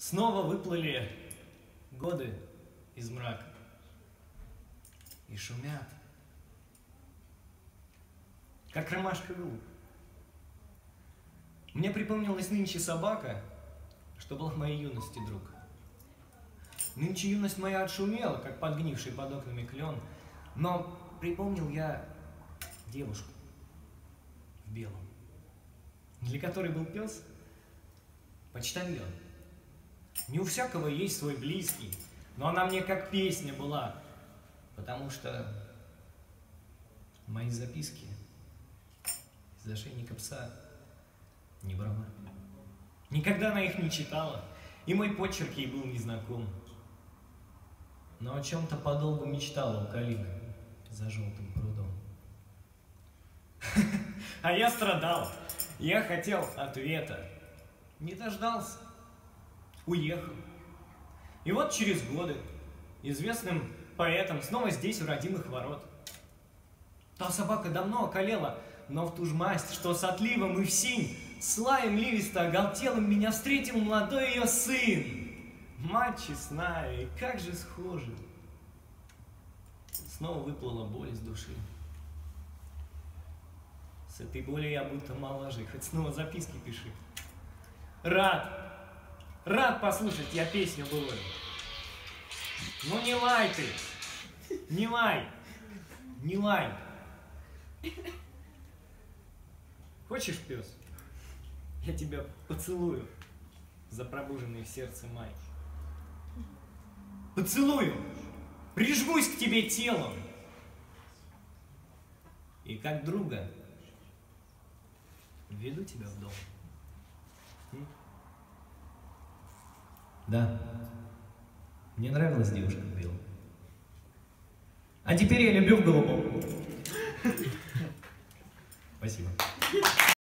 Снова выплыли годы из мрака и шумят, как ромашка голубь. Мне припомнилась нынче собака, что была в моей юности друг. Нынче юность моя отшумела, как подгнивший под окнами клен, но припомнил я девушку в белом, для которой был пес почтальон. Не у всякого есть свой близкий, но она мне как песня была, потому что мои записки из ошейника пса не брала. Никогда она их не читала, и мой почерк ей был незнаком. Но о чем-то подолгу мечтала у калины за желтым прудом. А я страдал, я хотел ответа, не дождался, уехал. И вот через годы известным поэтом снова здесь, у родимых ворот. Та собака давно околела, но в ту ж масть, что с отливом и в синь, с лаем ливисто оголтелым меня встретил молодой ее сын. Мать честная, и как же схожи. Снова выплыла боль из души. С этой болью я будто моложе, хоть снова записки пиши. Рад послушать я песню былую. Ну не лай ты, не лай, не лай. Хочешь, пес, я тебя поцелую за пробуженный в сердце май. Поцелую, прижмусь к тебе телом и как друга веду тебя в дом. Да, мне нравилась девушка в белом. А теперь я люблю в голубом.